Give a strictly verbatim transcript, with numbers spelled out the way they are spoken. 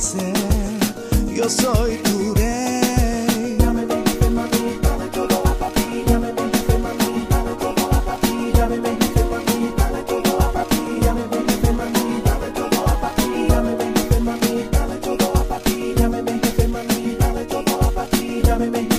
ser, yo soy tu rey. Dame, ven, ven, mami, dale todo a papi. Dame, ven, ven, mami, dale todo a papi. Dame, ven, ven, mami, dale todo a papi. Dame, ven, ven, mami, dale todo a papi. Dame, ven, ven, mami, dale todo a papi. Dame, ven, ven, mami, dale todo a papi. Dame, ven.